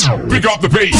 Pick up the pace.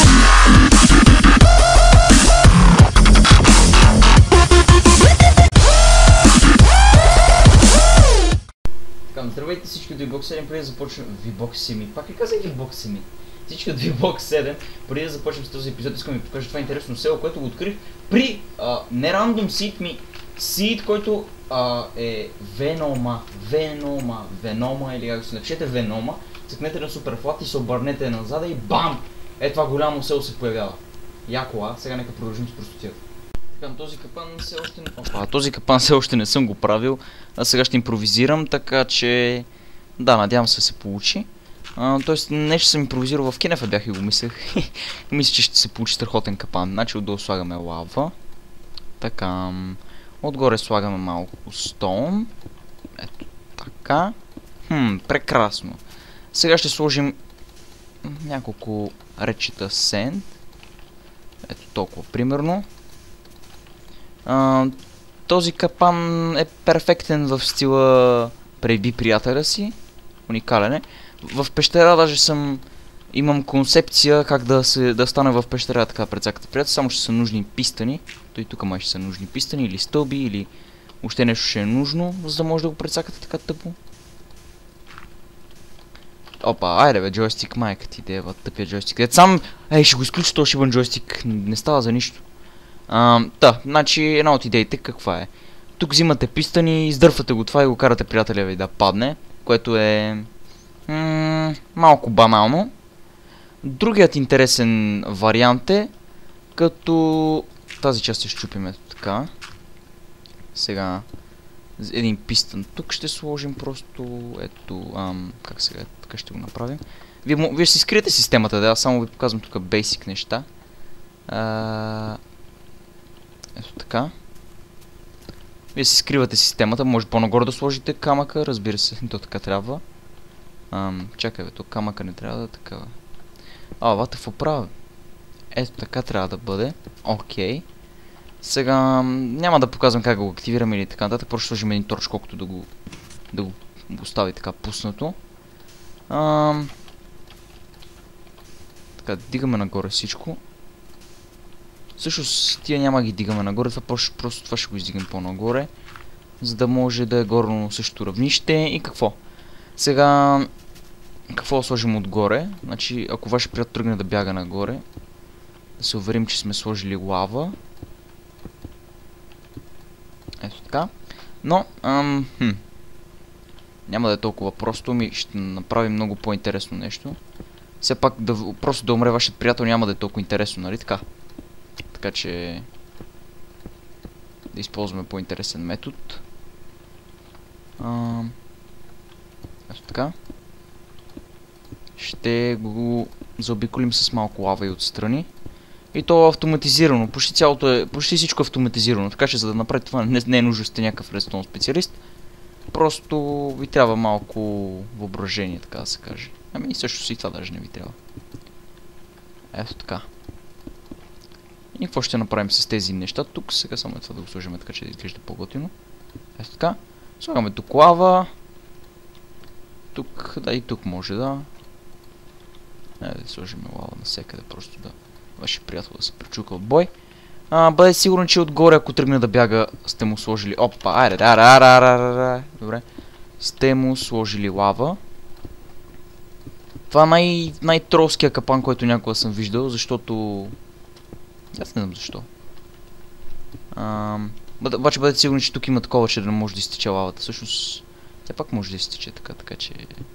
Здравейте всички от VBOX 7, преди да започнем... VBOX 7, пак ли казах VBOX 7? Всички от VBOX 7, преди да започнем с този епизод, искам да ви покажа това интересно село, което го открих при не рандом seed ми, seed, който е Venom или как се напишете Venom, цъкнете на Superflat и се обърнете назад и бам! Е, това голямо село се появява. Яко, сега нека продължим с простотията. Така, този капан все още не съм го правил, а сега ще импровизирам, така че... Да, надявам се да се получи. Тоест, нещо съм импровизирал в Кенефа, бях и го мислех. Мисля, че ще се получи страхотен капан. Значи отдолу слагаме лава. Така, отгоре слагаме малко стоун. Ето така. Прекрасно. Сега ще сложим няколко речета сенд. Ето толкова, примерно. Този капан е перфектен в стила преби приятеля си. Уникален е. В пещера даже имам концепция как да стане в пещера така пред всяката приятел. Само ще са нужни пистани. То и тук май ще са нужни пистани или стълби или още нещо ще е нужно, за да може да го прецакате така тъпо. Опа, айде бе, джойстик, майка ти дева, тъпия джойстик. Ще го изключа този шибан джойстик, не става за нищо. Значи една от идеите каква е? Тук взимате пистани, издърфате го това и го карате приятеля ви да падне, което е малко банално. Другият интересен вариант е, като тази част ще щупим ето така. Сега един пистън тук ще сложим просто, ето, как сега, така ще го направим. Вие си скриете системата, да, аз само ви показвам тук basic неща. Ето така. Вие си скривате системата, може по-нагоре да сложите камъка, разбира се, то така трябва. Чакай бе, то камъка не трябва да е такава. Вата в оправа. Ето така трябва да бъде. Окей. Сега няма да показвам как го активираме или така нататък, просто ще сложим един торч, колкото да го остави така пуснато. Така, дигаме нагоре всичко. Всъщност тия няма ги дигаме нагоре, просто това ще го издигнем по-нагоре, за да може да е горно същото равнище. И какво? Сега, какво сложим отгоре? Значи, ако вашия приятел тръгне да бяга нагоре, да се уверим, че сме сложили лава. Ето така. Но, няма да е толкова просто, ще направим много по-интересно нещо. Все пак, просто да умре вашият приятел няма да е толкова интересно, нали така? Така че да използваме по-интересен метод. Ето така. Ще го заобиколим с малко лава и отстрани. И то е автоматизирано. Почти всичко е автоматизирано. Така че за да направите това не е нужно сте някакъв редстоун специалист. Просто ви трябва малко въображение, така да се каже. И също си това даже не ви трябва. Ето така. И какво ще направим с тези неща тук? Сега само това да го сложим така, че да изглежда по-готино. Ето така. Слагаме тук лава. Тук, да и тук може да. Да сложим лава навсекъде, просто да вашия приятел да се пречука от бой. Бъде сигурен, че отгоре, ако тръгне да бяга, сте му сложили... Опа, айде, добре. Сте му сложили лава. Това е най-тролския капан, който някога съм виждал, защото... Аз не знам защо. Обаче бъдете сигурни, че тук има такова, че да не може да изтече лавата. Всъщност, тя пак може да изтече така че...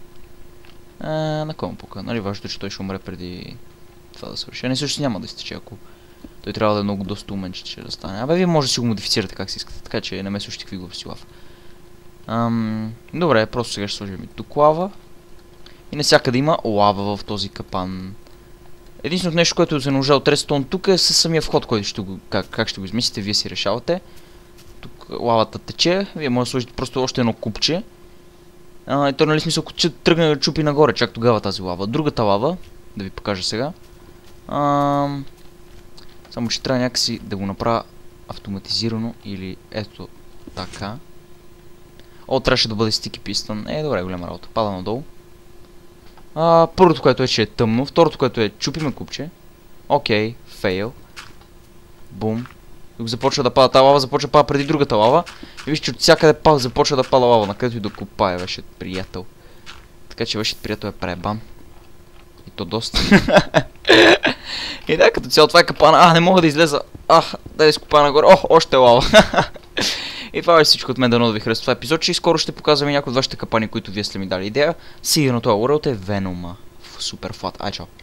На кой му пука? Нали важното, че той ще умре преди това да свърши. Не, също няма да изтече, ако той трябва да е много доста умен, че ще да стане. Вие може да си го модифицирате как си искате, така че не ме слушайте какви глупости лава. Добре, просто сега ще сложим и тук лава. И навсякъде има лава в този капан. Единственото нещо, което се нужда от редстоун тук е със самия вход, който как ще го измислите, вие си решавате. Тук лавата тече, вие може да сложите просто още едно купче. И то нали смисъл, ако тръгне да чупи нагоре, чак тогава тази лава. Другата лава, да ви покажа сега. Само че трябва някакси да го направя автоматизирано или ето така. Трябваше да бъде стики пистън. Добре, голяма работа. Пада надолу. Първото, което е, че е тъмно. Второто, което е, чупиме купче. Окей, фейл. Бум. Тук започва да пада тази лава, започва да пада преди другата лава. И виж, че от всякъде започва да пада лава, на където и да копае, вашият приятел. Така че вашият приятел е пребан. И то доста. И да, като цяло това е капана. Не мога да излеза. Да изкопая нагоре. Още лава. И това е всичко от мен, дано да ви харесва това епизод, че и скоро ще показваме някои от вашите капани, които вие сте ми дали идея. Сигурно това World е Венома. Супер флат. Ай, чао.